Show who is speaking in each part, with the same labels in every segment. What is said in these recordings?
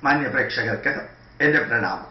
Speaker 1: മാന്യ പ്രേക്ഷകർക്ക് എൻ്റെ പ്രണാമം.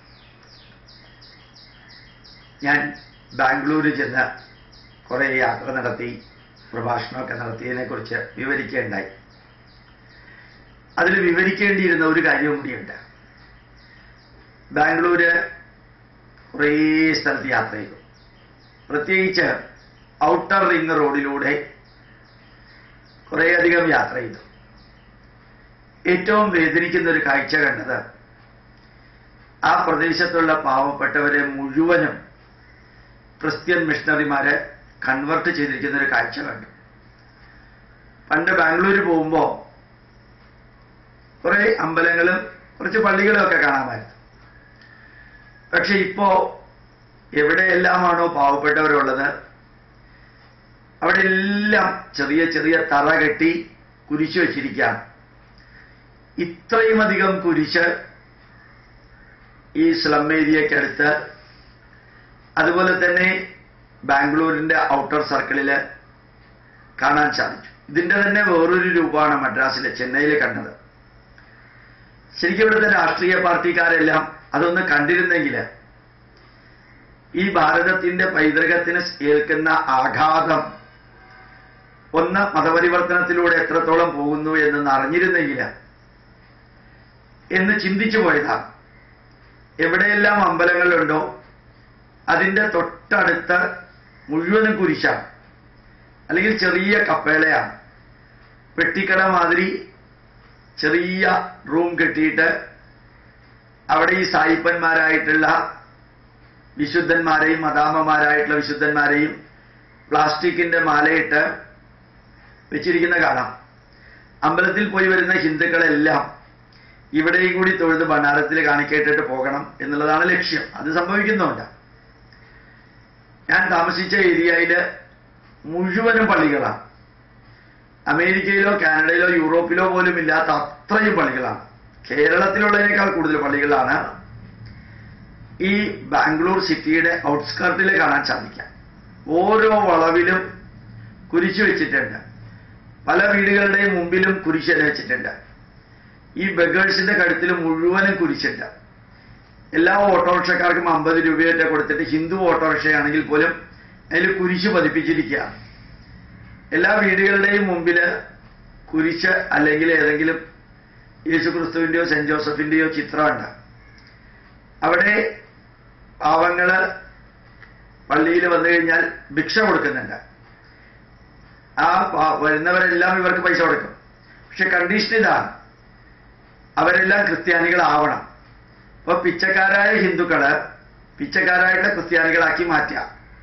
Speaker 1: ഞാൻ ബാംഗ്ലൂരിൽ ചെന്ന് കുറേ യാത്ര നടത്തി പ്രഭാഷണമൊക്കെ നടത്തിയതിനെക്കുറിച്ച് വിവരിക്കുകയുണ്ടായി. അതിൽ വിവരിക്കേണ്ടിയിരുന്ന ഒരു കാര്യം കൂടിയുണ്ട്. ബാംഗ്ലൂര് കുറേ സ്ഥലത്ത് യാത്ര ചെയ്തു. പ്രത്യേകിച്ച് ഔട്ടർ റിംഗ് റോഡിലൂടെ കുറേയധികം യാത്ര ചെയ്തു. ഏറ്റവും വേദനിക്കുന്ന ഒരു കാഴ്ച കണ്ടത് ആ പ്രദേശത്തുള്ള പാവപ്പെട്ടവരെ മുഴുവനും ക്രിസ്ത്യൻ മിഷണറിമാരെ കൺവെർട്ട് ചെയ്തിരിക്കുന്ന ഒരു കാഴ്ച കണ്ടു. പണ്ട് ബാംഗ്ലൂർ പോകുമ്പോൾ കുറേ അമ്പലങ്ങളും കുറച്ച് പള്ളികളും ഒക്കെ കാണാമായിരുന്നു. പക്ഷെ ഇപ്പോ എവിടെയെല്ലാമാണോ പാവപ്പെട്ടവരുള്ളത് അവിടെ എല്ലാം ചെറിയ ചെറിയ തറ കെട്ടി കുരിശ് വെച്ചിരിക്കുകയാണ്. ഇത്രയും അധികം കുരിശ് ഈ സ്ലം ഏരിയക്കടുത്ത്, അതുപോലെ തന്നെ ബാംഗ്ലൂരിന്റെ ഔട്ടർ സർക്കിളിൽ കാണാൻ സാധിച്ചു. ഇതിന്റെ തന്നെ വേറൊരു രൂപമാണ് മദ്രാസിലെ, ചെന്നൈയിൽ കണ്ടത്. ശരിക്കും ഇവിടുത്തെ രാഷ്ട്രീയ പാർട്ടിക്കാരെല്ലാം അതൊന്ന് കണ്ടിരുന്നെങ്കിൽ ഈ ഭാരതത്തിന്റെ പൈതൃകത്തിന് ഏൽക്കുന്ന ആഘാതം ഒന്ന് മതപരിവർത്തനത്തിലൂടെ എത്രത്തോളം പോകുന്നു എന്നൊന്ന് അറിഞ്ഞിരുന്നെങ്കിൽ എന്ന് ചിന്തിച്ചു പോയതാണ്. എവിടെയെല്ലാം അമ്പലങ്ങളുണ്ടോ അതിൻ്റെ തൊട്ടടുത്ത് മുഴുവനും കുരിശാണ്, അല്ലെങ്കിൽ ചെറിയ കപ്പേളയാണ്. പെട്ടിക്കട മാതിരി ചെറിയ റൂം കെട്ടിയിട്ട് അവിടെ ഈ സായിപ്പന്മാരായിട്ടുള്ള വിശുദ്ധന്മാരെയും മദാമ്മമാരായിട്ടുള്ള വിശുദ്ധന്മാരെയും പ്ലാസ്റ്റിക്കിന്റെ മാലയിട്ട് വെച്ചിരിക്കുന്ന കാണാം. അമ്പലത്തിൽ പോയി വരുന്ന ഹിന്ദുക്കളെല്ലാം ഇവിടെയും കൂടി തൊഴുത് ഭണ്ഡാരത്തിൽ കാണിക്കേറ്റിട്ട് പോകണം എന്നുള്ളതാണ് ലക്ഷ്യം. അത് സംഭവിക്കുന്നുണ്ട്. ഞാൻ താമസിച്ച ഏരിയയിൽ മുഴുവനും പള്ളികളാണ്. അമേരിക്കയിലോ കാനഡയിലോ യൂറോപ്പിലോ പോലും ഇല്ലാത്ത അത്രയും പള്ളികളാണ്. കേരളത്തിലുള്ളതിനേക്കാൾ കൂടുതൽ പള്ളികളാണ് ഈ ബാംഗ്ലൂർ സിറ്റിയുടെ ഔട്ട്സ്കർട്ടിൽ കാണാൻ സാധിക്കാം. ഓരോ വളവിലും കുരിശ് വെച്ചിട്ടുണ്ട്. പല വീടുകളുടെയും മുമ്പിലും കുരിശ് വെച്ചിട്ടുണ്ട്. ഈ ബഗേഴ്സിന്റെ കഴുത്തിൽ മുഴുവനും കുരിശുണ്ട്. എല്ലാ ഓട്ടോറിക്ഷക്കാർക്കും 50 രൂപയൊക്കെ കൊടുത്തിട്ട്, ഹിന്ദു ഓട്ടോറിക്ഷയാണെങ്കിൽ പോലും അതിൽ കുരിശ് പതിപ്പിച്ചിരിക്കുകയാണ്. എല്ലാ വീടുകളുടെയും മുമ്പിൽ കുരിശ് അല്ലെങ്കിൽ ഏതെങ്കിലും യേശുക്രിസ്തുവിന്റെയോ സെന്റ് ജോസഫിന്റെയോ ചിത്രമുണ്ട്. അവിടെ പാവങ്ങള് പള്ളിയിൽ വന്നു കഴിഞ്ഞാൽ ഭിക്ഷ കൊടുക്കുന്നുണ്ട്. ആ വരുന്നവരെല്ലാം ഇവർക്ക് പൈസ കൊടുക്കും. പക്ഷെ കണ്ടീഷൻ ഇതാണ്, അവരെല്ലാം ക്രിസ്ത്യാനികളാവണം. അപ്പൊ പിച്ചക്കാരായ ഹിന്ദുക്കള് പിച്ചക്കാരായിട്ട് ക്രിസ്ത്യാനികളാക്കി മാറ്റുക.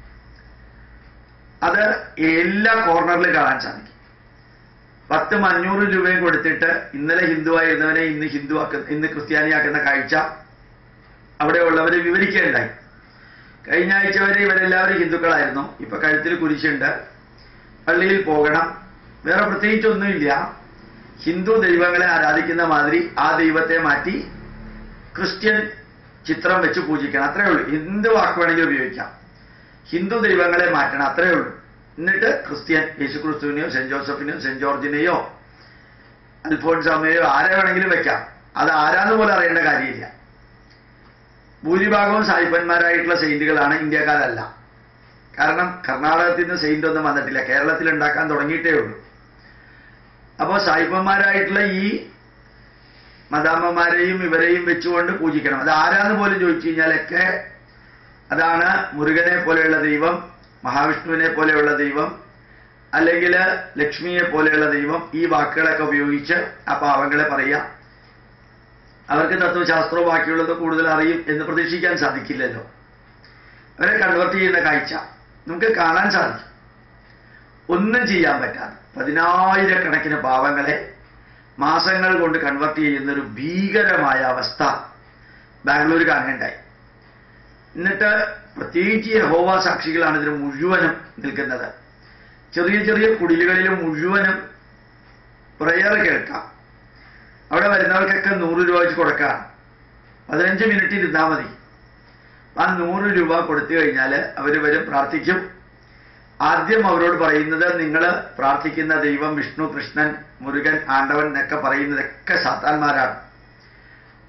Speaker 1: അത് എല്ലാ കോർണറിലും കാണാൻ സാധിക്കും. 10-500 രൂപയും കൊടുത്തിട്ട് ഇന്നലെ ഹിന്ദുവായിരുന്നവനെ ഇന്ന് ക്രിസ്ത്യാനിയാക്കുന്ന കാഴ്ച അവിടെ ഉള്ളവരെ വിവരിക്കുകയുണ്ടായി. കഴിഞ്ഞ ആഴ്ച വരെ ഇവരെല്ലാവരും ഹിന്ദുക്കളായിരുന്നു. ഇപ്പൊ കഴുത്തിൽ കുരിശുണ്ട്, പള്ളിയിൽ പോകണം, വേറെ പ്രത്യേകിച്ചൊന്നുമില്ല. ഹിന്ദു ദൈവങ്ങളെ ആരാധിക്കുന്ന മാതിരി ആ ദൈവത്തെ മാറ്റി ക്രിസ്ത്യൻ ചിത്രം വെച്ച് പൂജിക്കണം, അത്രയേ ഉള്ളൂ. എന്ത് വാക്ക് വേണമെങ്കിലും ഉപയോഗിക്കാം. ഹിന്ദു ദൈവങ്ങളെ മാറ്റണം, അത്രയേ ഉള്ളൂ. എന്നിട്ട് ക്രിസ്ത്യൻ യേശുക്രിസ്തുവിനെയോ സെന്റ് ജോസഫിനെയോ സെന്റ് ജോർജിനെയോ അൽഫോൺസാമയോ ആരെ വേണമെങ്കിലും വെക്കാം. അത് ആരാന്ന് പോലും അറിയേണ്ട കാര്യമില്ല. ഭൂരിഭാഗവും സായിപ്പന്മാരായിട്ടുള്ള സെയിന്റുകളാണ്, ഇന്ത്യക്കാരല്ല. കാരണം കർണാടകത്തിൽ നിന്ന് സെയിന്റ് ഒന്നും വന്നിട്ടില്ല, കേരളത്തിൽ ഉണ്ടാക്കാൻ തുടങ്ങിയിട്ടേ ഉള്ളൂ. അപ്പോൾ സായിപ്പന്മാരായിട്ടുള്ള ഈ മദാമ്മമാരെയും ഇവരെയും വെച്ചുകൊണ്ട് പൂജിക്കണം. അത് ആരാന്ന് പോലും ചോദിച്ചു കഴിഞ്ഞാലൊക്കെ അതാണ് മുരുകനെ പോലെയുള്ള ദൈവം, മഹാവിഷ്ണുവിനെ പോലെയുള്ള ദൈവം, അല്ലെങ്കിൽ ലക്ഷ്മിയെ പോലെയുള്ള ദൈവം. ഈ വാക്കുകളൊക്കെ ഉപയോഗിച്ച് ആ പാവങ്ങളെ പറയാം. അവർക്ക് തത്വശാസ്ത്രവും ബാക്കിയുള്ളത് കൂടുതൽ അറിയും എന്ന് പ്രതീക്ഷിക്കാൻ സാധിക്കില്ലല്ലോ. അവരെ കൺവെർട്ട് ചെയ്യുന്ന കാഴ്ച നമുക്ക് കാണാൻ സാധിക്കും. ഒന്നും ചെയ്യാൻ പറ്റാതെ 10,000-കണക്കിന് പാവങ്ങളെ മാസങ്ങൾ കൊണ്ട് കൺവെർട്ട് ചെയ്യുന്നൊരു ഭീകരമായ അവസ്ഥ ബാംഗ്ലൂർ കാണുകയുണ്ടായി. എന്നിട്ട് പ്രത്യേകിച്ച് യഹോവ സാക്ഷികളാണ് ഇതിന് മുഴുവനും നിൽക്കുന്നത്. ചെറിയ ചെറിയ കുടിലുകളിൽ മുഴുവനും പ്രയർ കേൾക്കാം. അവിടെ വരുന്നവർക്കൊക്കെ 100 രൂപ വെച്ച് കൊടുക്കാം. 15 മിനിറ്റ് ഇരുന്നാൽ മതി. ആ 100 രൂപ കൊടുത്തു കഴിഞ്ഞാൽ അവർ വരും, പ്രാർത്ഥിക്കും. ആദ്യം അവരോട് പറയുന്നത്, നിങ്ങൾ പ്രാർത്ഥിക്കുന്ന ദൈവം വിഷ്ണു, കൃഷ്ണൻ, മുരുകൻ, ആണ്ടവൻ എന്നൊക്കെ പറയുന്നതൊക്കെ സാത്താന്മാരാണ്.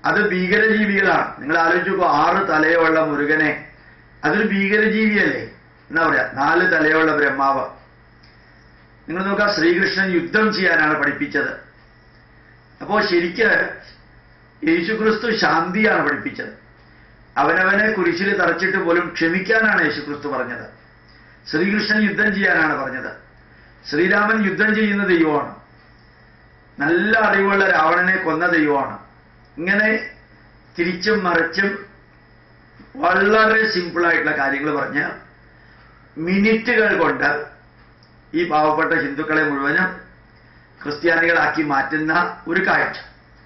Speaker 1: അത് ഭീകരജീവികളാണ്. നിങ്ങൾ ആലോചിച്ച് നോക്കൂ, 6 തലയുള്ള മുരുകനെ, അതൊരു ഭീകരജീവിയല്ലേ? എന്താ പറയാ, 4 തലയുള്ള ബ്രഹ്മാവ്. നിങ്ങൾ നോക്കുക, ശ്രീകൃഷ്ണൻ യുദ്ധം ചെയ്യാനാണ് പഠിപ്പിച്ചത്. അപ്പോ ശരിക്ക് യേശുക്രിസ്തു ശാന്തിയാണ് പഠിപ്പിച്ചത്. അവനവനെ കുരിശിൽ തറച്ചിട്ട് പോലും ക്ഷമിക്കാനാണ് യേശുക്രിസ്തു പറഞ്ഞത്. ശ്രീകൃഷ്ണൻ യുദ്ധം ചെയ്യാനാണ് പറഞ്ഞത്. ശ്രീരാമൻ യുദ്ധം ചെയ്യുന്ന ദൈവമാണ്. നല്ല അറിവുള്ള രാവണനെ കൊന്ന ദൈവമാണ്. ഇങ്ങനെ തിരിച്ചും മറിച്ചും വളരെ സിമ്പിളായിട്ടുള്ള കാര്യങ്ങൾ പറഞ്ഞ് മിനിറ്റുകൾ കൊണ്ട് ഈ പാവപ്പെട്ട ഹിന്ദുക്കളെ മുഴുവനും ക്രിസ്ത്യാനികളാക്കി മാറ്റുന്ന ഒരു കാഴ്ച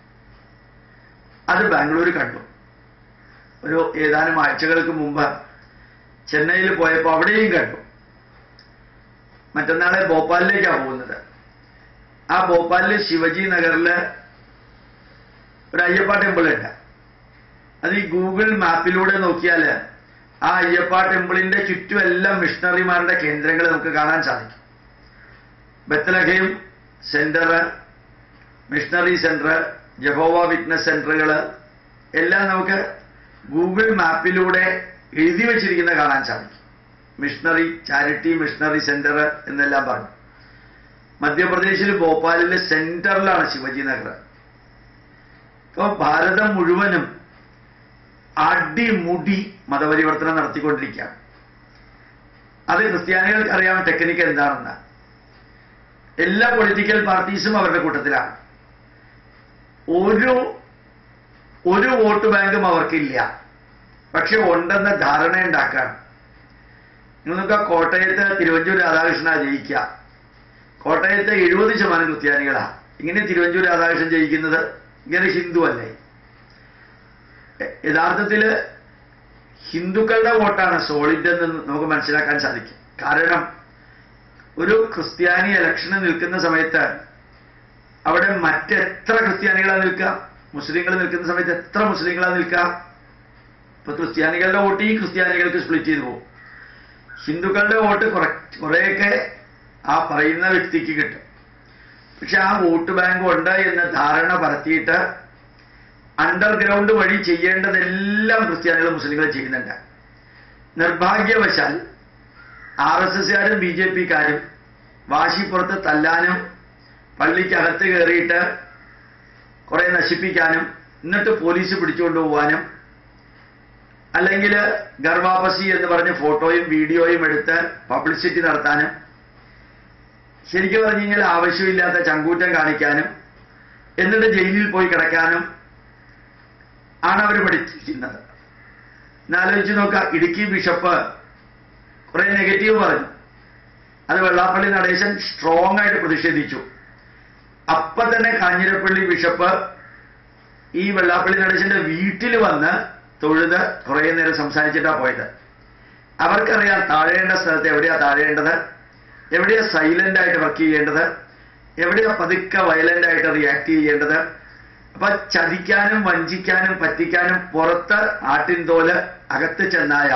Speaker 1: അത് ബാംഗ്ലൂർ കണ്ടു. ഒരു ഏതാനും ആഴ്ചകൾക്ക് മുമ്പ് ചെന്നൈയിൽ പോയപ്പോൾ അവിടെയും കണ്ടു. മറ്റന്നാളെ ഭോപ്പാലിലേക്കാണ് പോകുന്നത്. ആ ഭോപ്പാലില് ശിവജി നഗറില് ഒരു അയ്യപ്പ ടെമ്പിൾ ഉണ്ട്. അത് ഈ ഗൂഗിൾ മാപ്പിലൂടെ നോക്കിയാൽ ആ അയ്യപ്പ ടെമ്പിളിന്റെ ചുറ്റുമെല്ലാം മിഷണറിമാരുടെ കേന്ദ്രങ്ങൾ നമുക്ക് കാണാൻ സാധിക്കും. Bethlehem centre, missionary centre, Jehovah witness സെന്ററുകൾ എല്ലാം നമുക്ക് ഗൂഗിൾ മാപ്പിലൂടെ എഴുതി വച്ചിരിക്കുന്ന കാണാൻ സാധിക്കും. മിഷണറി ചാരിറ്റി മിഷണറി സെന്റർ എന്നെല്ലാം പറഞ്ഞു. മധ്യപ്രദേശിൽ ഭോപ്പാലിലെ സെന്ററിലാണ് ശിവജി നഗർ. അപ്പോൾ ഭാരതം മുഴുവനും അടിമുടി മതപരിവർത്തനം നടത്തിക്കൊണ്ടിരിക്കുകയാണ്. അത് ക്രിസ്ത്യാനികൾക്ക് അറിയാം ടെക്നിക്ക് എന്താണെന്ന്. എല്ലാ പൊളിറ്റിക്കൽ പാർട്ടീസും അവരുടെ കൂട്ടത്തിലാണ്. ഒരു വോട്ട് ബാങ്കും അവർക്കില്ല, പക്ഷെ ഉണ്ടെന്ന ധാരണ ഉണ്ടാക്കുകയാണ്. നിങ്ങൾക്ക് കോട്ടയത്ത് തിരുവഞ്ചൂർ രാധാകൃഷ്ണ ജയിക്കുക. കോട്ടയത്ത് 70% ക്രിസ്ത്യാനികളാ. ഇങ്ങനെ തിരുവഞ്ചൂർ രാധാകൃഷ്ണൻ ജയിക്കുന്നത്? ഇങ്ങനെ ഹിന്ദു അല്ലേ? യഥാർത്ഥത്തില് ഹിന്ദുക്കളുടെ വോട്ടാണ് സോളിഡ് എന്ന് നമുക്ക് മനസ്സിലാക്കാൻ സാധിക്കും. കാരണം ഒരു ക്രിസ്ത്യാനി ഇലക്ഷന് നിൽക്കുന്ന സമയത്ത് അവിടെ മറ്റെത്ര ക്രിസ്ത്യാനികളാണ് നിൽക്കുക? മുസ്ലിങ്ങൾ നിൽക്കുന്ന സമയത്ത് എത്ര മുസ്ലിങ്ങളാണ് നിൽക്കുക? ഇപ്പൊ ക്രിസ്ത്യാനികളുടെ വോട്ട് ഈ ക്രിസ്ത്യാനികൾക്ക് സ്പ്ലിറ്റ് ചെയ്തു പോകും. ഹിന്ദുക്കളുടെ വോട്ട് കുറേയൊക്കെ ആ പറയുന്ന വ്യക്തിക്ക് കിട്ടും. പക്ഷെ ആ വോട്ട് ബാങ്ക് ഉണ്ട് എന്ന ധാരണ പരത്തിയിട്ട് അണ്ടർഗ്രൗണ്ട് വഴി ചെയ്യേണ്ടതെല്ലാം ക്രിസ്ത്യാനികളും മുസ്ലിങ്ങളും ചെയ്യുന്നുണ്ട്. നിർഭാഗ്യവശാൽ RSSകാരും BJPക്കാരും വാശിപ്പുറത്ത് തല്ലാനും പള്ളിക്കകത്ത് കയറിയിട്ട് കുറെ നശിപ്പിക്കാനും എന്നിട്ട് പോലീസ് പിടിച്ചുകൊണ്ടു പോകാനും അല്ലെങ്കിൽ ഗർവാപസി എന്ന് പറഞ്ഞ് ഫോട്ടോയും വീഡിയോയും എടുത്ത് പബ്ലിസിറ്റി നടത്താനും ശരിക്കും പറഞ്ഞു കഴിഞ്ഞാൽ ആവശ്യമില്ലാത്ത ചങ്കൂറ്റം കാണിക്കാനും എന്നിട്ട് ജയിലിൽ പോയി കിടക്കാനും ആണ് അവർ പഠിച്ചിരിക്കുന്നത്. എന്നാലോചിച്ച് നോക്കുക, ഇടുക്കി ബിഷപ്പ് കുറെ നെഗറ്റീവ് പറഞ്ഞു. അത് വെള്ളാപ്പള്ളി നടേശൻ സ്ട്രോങ് ആയിട്ട് പ്രതിഷേധിച്ചു. അപ്പൊ തന്നെ കാഞ്ഞിരപ്പള്ളി ബിഷപ്പ് ഈ വെള്ളാപ്പള്ളി നടേശന്റെ വീട്ടിൽ വന്ന് തൊഴുത് കുറെ നേരം സംസാരിച്ചിട്ടാ പോയത്. അവർക്കറിയാം താഴേണ്ട സ്ഥലത്ത് എവിടെയാ താഴേണ്ടത്, എവിടെയാ സൈലന്റ് ആയിട്ട് വർക്ക് ചെയ്യേണ്ടത്, എവിടെയാ പതുക്കെ വയലന്റ് ആയിട്ട് റിയാക്ട് ചെയ്യേണ്ടത്. അപ്പൊ ചതിക്കാനും വഞ്ചിക്കാനും പറ്റിക്കാനും പുറത്ത് ആട്ടിൻതോല് അകത്ത് ചെന്നായ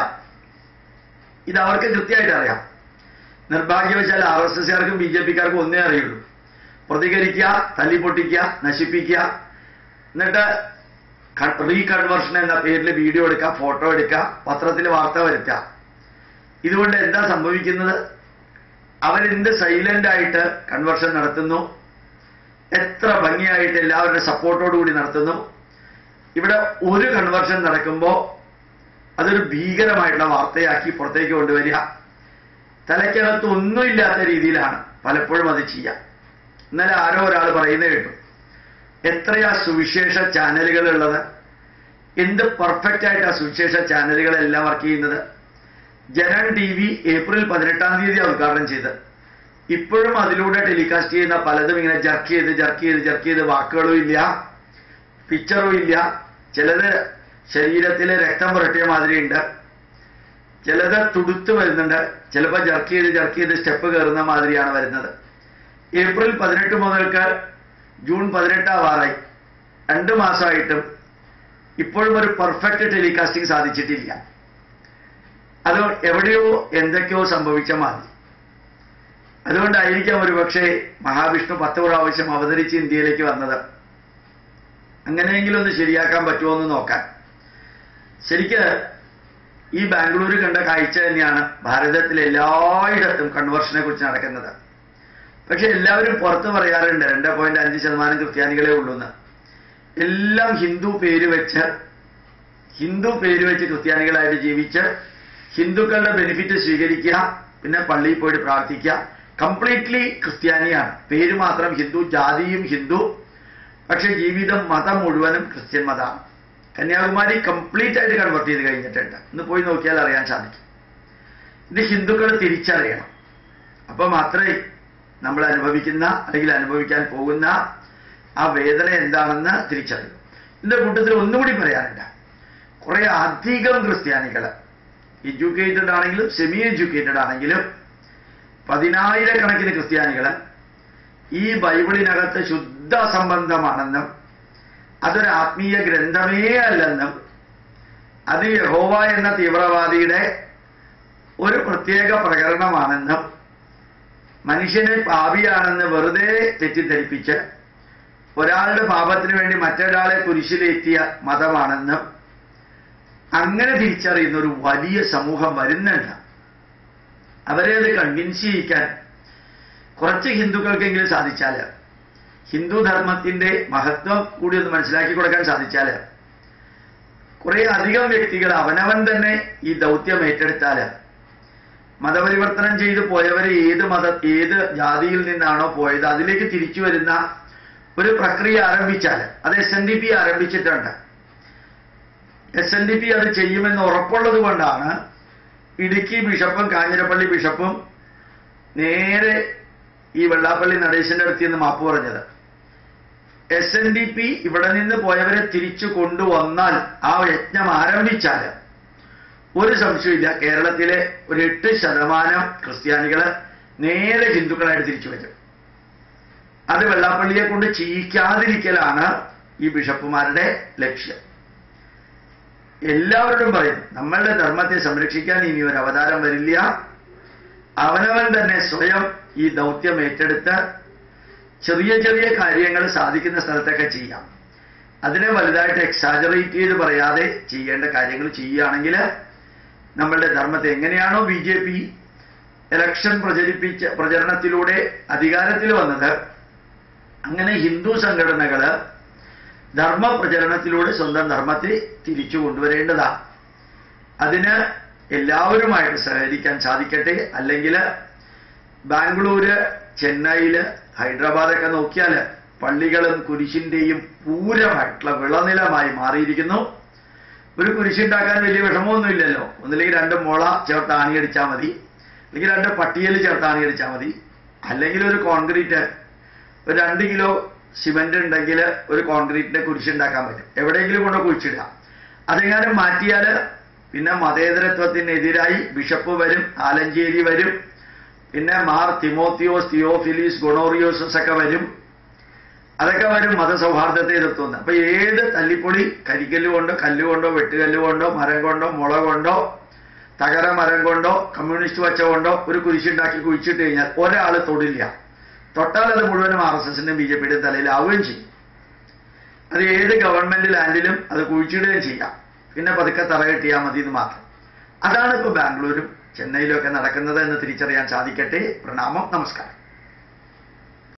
Speaker 1: ഇത് അവർക്ക് കൃത്യമായിട്ട് അറിയാം. നിർഭാഗ്യവശാൽ RSSകാർക്കും BJPക്കാർക്കും ഒന്നേ അറിയുള്ളൂ: പ്രതികരിക്കുക, തല്ലിപ്പൊട്ടിക്കുക, നശിപ്പിക്കുക, എന്നിട്ട് റീകൺവേർഷൻ എന്ന പേരിൽ വീഡിയോ എടുക്കുക, ഫോട്ടോ എടുക്കുക, പത്രത്തിൽ വാർത്ത വരുത്തുക. ഇതുകൊണ്ട് എന്താ സംഭവിക്കുന്നത്? അവരെന്ത് സൈലന്റ് ആയിട്ട് കൺവേർഷൻ നടത്തുന്നു, എത്ര ഭംഗിയായിട്ട് എല്ലാവരുടെ സപ്പോർട്ടോടുകൂടി നടത്തുന്നു. ഇവിടെ ഒരു കൺവേർഷൻ നടക്കുമ്പോൾ അതൊരു ഭീകരമായിട്ടുള്ള വാർത്തയാക്കി പുറത്തേക്ക് കൊണ്ടുവരിക. തലയ്ക്കകത്ത് ഒന്നുമില്ലാത്ത രീതിയിലാണ് പലപ്പോഴും അത് ചെയ്യുക. ഇന്നലെ ആരോ ഒരാൾ പറയുന്നത് കേട്ടു, എത്രയാ സുവിശേഷ ചാനലുകൾ ഉള്ളത്, എന്ത് പെർഫെക്റ്റ് ആയിട്ട് ആ സുവിശേഷ ചാനലുകളെല്ലാം വർക്ക് ചെയ്യുന്നത്. ജനൻ TV ഏപ്രിൽ 18-ാം തീയതി ഉദ്ഘാടനം ചെയ്ത് ഇപ്പോഴും അതിലൂടെ ടെലികാസ്റ്റ് ചെയ്യുന്ന പലതും ഇങ്ങനെ ജർക്ക് ചെയ്ത് വാക്കുകളും ഇല്ല, പിക്ചറും ഇല്ല. ചിലത് ശരീരത്തിലെ രക്തം പുരട്ടിയ മാതിരിയുണ്ട്, ചിലത് തുടുത്ത് വരുന്നുണ്ട്, ചിലപ്പോൾ ജർക്ക് ചെയ്ത് സ്റ്റെപ്പ് കയറുന്ന മാതിരിയാണ് വരുന്നത്. ഏപ്രിൽ 18 മുതൽക്ക് ജൂൺ 18 ആവാറായി, 2 മാസമായിട്ടും ഇപ്പോഴും ഒരു പെർഫെക്റ്റ് ടെലികാസ്റ്റിംഗ് സാധിച്ചിട്ടില്ല. അത് എവിടെയോ എന്തൊക്കെയോ സംഭവിച്ച മാതിരി. അതുകൊണ്ടായിരിക്കാം ഒരുപക്ഷെ മഹാവിഷ്ണു 10 പ്രാവശ്യം അവതരിച്ച് ഇന്ത്യയിലേക്ക് വന്നത്. അങ്ങനെയെങ്കിലും ഒന്ന് ശരിയാക്കാൻ പറ്റുമോ എന്ന് നോക്കാൻ. ശരിക്ക് ഈ ബാംഗ്ലൂർ കണ്ട കാഴ്ച തന്നെയാണ് ഭാരതത്തിലെ എല്ലായിടത്തും കൺവേർഷനെ കുറിച്ച് നടക്കുന്നത്. പക്ഷെ എല്ലാവരും പുറത്ത് പറയാറുണ്ട് 2.5% ക്രിസ്ത്യാനികളെ ഉള്ളൂന്ന്. എല്ലാം ഹിന്ദു പേര് വെച്ച് ക്രിസ്ത്യാനികളായിട്ട് ജീവിച്ച് ഹിന്ദുക്കളുടെ ബെനിഫിറ്റ് സ്വീകരിക്കുക, പിന്നെ പള്ളിയിൽ പോയിട്ട് പ്രാർത്ഥിക്കുക. കംപ്ലീറ്റ്ലി ക്രിസ്ത്യാനിയാണ്. പേര് മാത്രം ഹിന്ദു, ജാതിയും ഹിന്ദു, പക്ഷെ ജീവിതം മതം മുഴുവനും ക്രിസ്ത്യൻ മതമാണ്. കന്യാകുമാരി കംപ്ലീറ്റ് ആയിട്ട് കൺവേർട്ട് ചെയ്ത് കഴിഞ്ഞിട്ടുണ്ട്. ഇന്ന് പോയി നോക്കിയാൽ അറിയാൻ സാധിക്കും. ഇത് ഹിന്ദുക്കൾ തിരിച്ചറിയണം. അപ്പൊ മാത്രമേ നമ്മൾ അനുഭവിക്കുന്ന അല്ലെങ്കിൽ അനുഭവിക്കാൻ പോകുന്ന ആ വേദന എന്താണെന്ന് തിരിച്ചറിയും. ഇതിന്റെ കൂട്ടത്തിൽ ഒന്നുകൂടി പറയാനുണ്ട്. കുറെ അധികം ക്രിസ്ത്യാനികൾ എഡ്യൂക്കേറ്റഡ് ആണെങ്കിലും സെമി എഡ്യൂക്കേറ്റഡ് ആണെങ്കിലും 10,000 ക്രിസ്ത്യാനികൾ ഈ ബൈബിളിനകത്ത് ശുദ്ധ സംബന്ധമാണെന്നും അതൊരു ആത്മീയ ഗ്രന്ഥമേ അല്ലെന്നും അത് യഹോവ എന്ന തീവ്രവാദിയുടെ ഒരു പ്രത്യേക പ്രകരണമാണെന്നും മനുഷ്യനെ പാപിയാണെന്ന് വെറുതെ തെറ്റിദ്ധരിപ്പിച്ച് ഒരാളുടെ പാപത്തിന് വേണ്ടി മറ്റൊരാളെ കുരിശിലേറ്റിയ മതമാണെന്നും അങ്ങനെ തിരിച്ചറിയുന്ന ഒരു വലിയ സമൂഹം വരുന്നുണ്ട്. അവരെ അത് കൺവിൻസ് ചെയ്യിക്കാൻ കുറച്ച് ഹിന്ദുക്കൾക്കെങ്കിലും സാധിച്ചാൽ, ഹിന്ദു ധർമ്മത്തിന്റെ മഹത്വം കൂടി ഒന്ന് മനസ്സിലാക്കി കൊടുക്കാൻ സാധിച്ചാൽ, കുറെ അധികം വ്യക്തികൾ അവനവൻ തന്നെ ഈ ദൗത്യം ഏറ്റെടുത്താൽ, മതപരിവർത്തനം ചെയ്തു പോയവരെ ഏത് ജാതിയിൽ നിന്നാണോ പോയത് അതിലേക്ക് തിരിച്ചു വരുന്ന ഒരു പ്രക്രിയ ആരംഭിച്ചാൽ, അത് SNDP ആരംഭിച്ചിട്ടുണ്ട്. SNDP അത് ചെയ്യുമെന്ന് ഉറപ്പുള്ളത് കൊണ്ടാണ് ഇടുക്കി ബിഷപ്പും കാഞ്ഞിരപ്പള്ളി ബിഷപ്പും നേരെ ഈ വെള്ളാപ്പള്ളി നടേശന്റെ അടുത്ത് നിന്ന് മാപ്പ് പറഞ്ഞത്. SNDP ഇവിടെ നിന്ന് പോയവരെ തിരിച്ചു കൊണ്ടുവന്നാൽ, ആ യജ്ഞം ആരംഭിച്ചാൽ ഒരു സംശയമില്ല, കേരളത്തിലെ ഒരു 8% ക്രിസ്ത്യാനികള് നേരെ ഹിന്ദുക്കളായിട്ട് തിരിച്ചു വരും. അത് വെള്ളാപ്പള്ളിയെ കൊണ്ട് ചെയ്യിക്കാതിരിക്കലാണ് ഈ ബിഷപ്പുമാരുടെ ലക്ഷ്യം. എല്ലാവരോടും പറയുന്നു, നമ്മളുടെ ധർമ്മത്തെ സംരക്ഷിക്കാൻ ഇനി ഒരു അവതാരം വരില്ല. അവനവൻ തന്നെ സ്വയം ഈ ദൗത്യം ഏറ്റെടുത്ത് ചെറിയ ചെറിയ കാര്യങ്ങൾ സാധിക്കുന്ന സ്ഥലത്തൊക്കെ ചെയ്യാം. അതിനെ വലുതായിട്ട് എക്സാജറേറ്റ് ചെയ്ത് പറയാതെ ചെയ്യേണ്ട കാര്യങ്ങൾ ചെയ്യുകയാണെങ്കിൽ നമ്മളുടെ ധർമ്മത്തെ എങ്ങനെയാണോ BJP ഇലക്ഷൻ പ്രചരണത്തിലൂടെ അധികാരത്തിൽ വന്നത്, അങ്ങനെ ഹിന്ദു സംഘടനകൾ ധർമ്മ പ്രചരണത്തിലൂടെ സ്വന്തം ധർമ്മത്തെ തിരിച്ചു കൊണ്ടുവരേണ്ടതാണ്. അതിന് എല്ലാവരുമായിട്ട് സഹകരിക്കാൻ സാധിക്കട്ടെ. അല്ലെങ്കിൽ ബാംഗ്ലൂര്, ചെന്നൈയില്, ഹൈദരാബാദൊക്കെ നോക്കിയാൽ പള്ളികളും കുരിശിന്റെയും പൂരമായിട്ടുള്ള വിളനിലമായി മാറിയിരിക്കുന്നു. ഒരു കുരിശുണ്ടാക്കാൻ വലിയ വിഷമമൊന്നുമില്ലല്ലോ. ഒന്നില്ലെങ്കിൽ 2 മുള ചേർത്ത് ആണിയടിച്ചാൽ മതി, അല്ലെങ്കിൽ 2 പട്ടിയൽ ചേർത്ത് ആണിയടിച്ചാൽ മതി, അല്ലെങ്കിൽ ഒരു കോൺക്രീറ്റ്, ഒരു 2 കിലോ സിമന്റ് ഉണ്ടെങ്കിൽ ഒരു കോൺക്രീറ്റിന്റെ കുരിശുണ്ടാക്കാൻ പറ്റും. എവിടെയെങ്കിലും കൊണ്ട് കുഴിച്ചിടാം. അതെങ്ങാനും മാറ്റിയാൽ പിന്നെ മതേതരത്വത്തിനെതിരായി ബിഷപ്പ് വരും, ആലഞ്ചേരി വരും, പിന്നെ മാർ തിമോത്തിയോസ്, തിയോഫിലിസ്, ഗൊണോറിയോസസ് ഒക്കെ വരും. അതൊക്കെ വരും മതസൗഹാർദ്ദത്തെ എതിർത്തുന്നത്. അപ്പൊ ഏത് തല്ലിപ്പൊടി കരിക്കല്ല് കൊണ്ടോ കല്ലുകൊണ്ടോ വെട്ടുകല്ലുകൊണ്ടോ മരം കൊണ്ടോ മുള കൊണ്ടോ തകര മരം കൊണ്ടോ കമ്മ്യൂണിസ്റ്റ് വച്ച കൊണ്ടോ ഒരു കുരിശുണ്ടാക്കി കുഴിച്ചിട്ട് കഴിഞ്ഞാൽ ഒരാൾ തൊടില്ല. തൊട്ടാൽ അത് മുഴുവനും RSSന്റെയും BJPയുടെയും തലയിലാവുകയും ചെയ്യും. അത് ഏത് ഗവൺമെന്റ് ലാൻഡിലും അത് കുഴിച്ചിടുകയും ചെയ്യാം. പിന്നെ പതുക്കെ തറകെട്ടിയാൽ മതി എന്ന് മാത്രം. അതാണ് ഇപ്പോൾ ബാംഗ്ലൂരും ചെന്നൈയിലും ഒക്കെ നടക്കുന്നത് എന്ന് തിരിച്ചറിയാൻ സാധിക്കട്ടെ. പ്രണാമം, നമസ്കാരം.